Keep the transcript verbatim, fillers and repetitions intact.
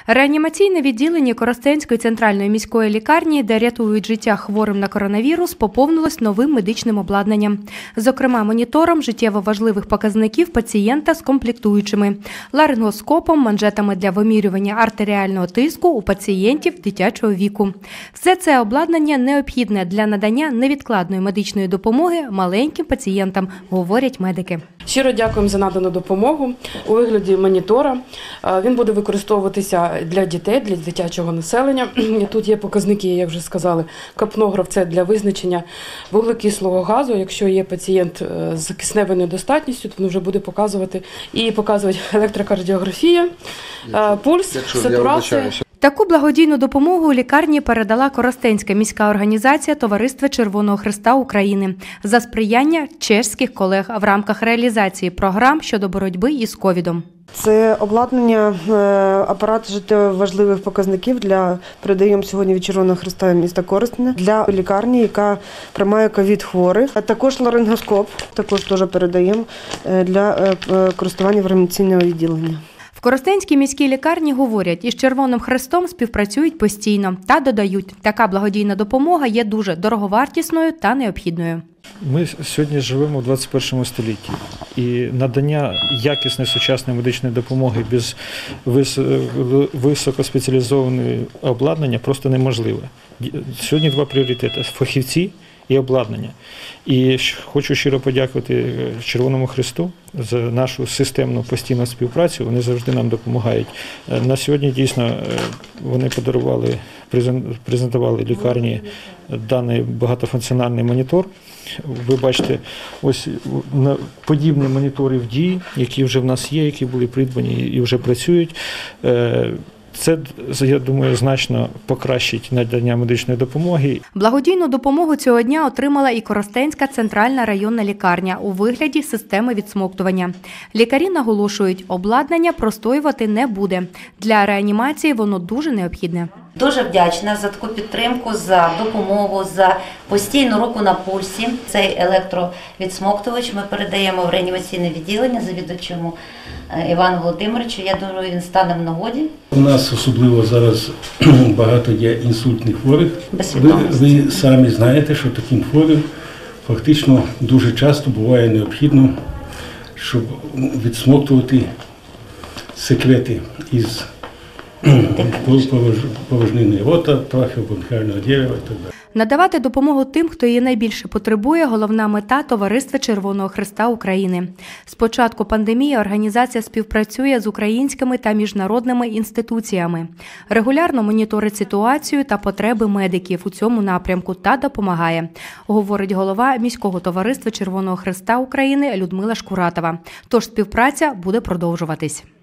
Реанімаційне відділення Коростенської центральної міської лікарні, де рятують життя хворим на коронавірус, поповнилось новим медичним обладнанням. Зокрема, монітором життєво важливих показників пацієнта з комплектуючими, ларингоскопом, манжетами для вимірювання артеріального тиску у пацієнтів дитячого віку. Все це обладнання необхідне для надання невідкладної медичної допомоги маленьким пацієнтам, говорять медики. Щиро дякуємо за надану допомогу у вигляді монітора. Він буде використовуватися для дітей, для дитячого населення. Тут є показники, як вже сказали, капнограф – це для визначення вуглекислого газу. Якщо є пацієнт з кисневою недостатністю, то він вже буде показувати і показувати електрокардіографія, пульс, сатурація. Таку благодійну допомогу у лікарні передала Коростенська міська організація Товариства Червоного Хреста України за сприяння чеських колег в рамках реалізації програм щодо боротьби із ковідом. Це обладнання, апарат життєво важливих показників для передаємо сьогодні від Червоного Хреста міста Коростеня для лікарні, яка приймає ковід-хворих. А також ларингоскоп, також теж передаємо для користування в реанімаційного відділення. В Коростенській міській лікарні говорять, із Червоним Хрестом співпрацюють постійно та додають, така благодійна допомога є дуже дороговартісною та необхідною. Ми сьогодні живемо у двадцять першому столітті, і надання якісної сучасної медичної допомоги без високоспеціалізованого обладнання просто неможливо. Сьогодні два пріоритети – фахівці і обладнання. І хочу щиро подякувати Червоному Хресту за нашу системну постійну співпрацю. Вони завжди нам допомагають. На сьогодні дійсно вони подарували, презентували лікарні даний багатофункціональний монітор. Ви бачите, ось подібні монітори в дії, які вже в нас є, які були придбані і вже працюють. Це, я думаю, значно покращить надання медичної допомоги. Благодійну допомогу цього дня отримала і Коростенська центральна районна лікарня у вигляді системи відсмоктування. Лікарі наголошують, обладнання простоювати не буде. Для реанімації воно дуже необхідне. Дуже вдячна за таку підтримку, за допомогу, за постійну руку на пульсі. Цей електровідсмоктувач ми передаємо в реанімаційне відділення завідувачому Івану Володимировичу. Я думаю, він стане в нагоді. У нас особливо зараз багато є інсультних хворих. Ви, ви самі знаєте, що таким хворим фактично дуже часто буває необхідно, щоб відсмоктувати секрети із порожнини рота, трахеобронхіального дерева і так далі. Надавати допомогу тим, хто її найбільше потребує – головна мета Товариства Червоного Хреста України. З початку пандемії організація співпрацює з українськими та міжнародними інституціями. Регулярно моніторить ситуацію та потреби медиків у цьому напрямку та допомагає, говорить голова міського Товариства Червоного Хреста України Людмила Шкуратова. Тож співпраця буде продовжуватись.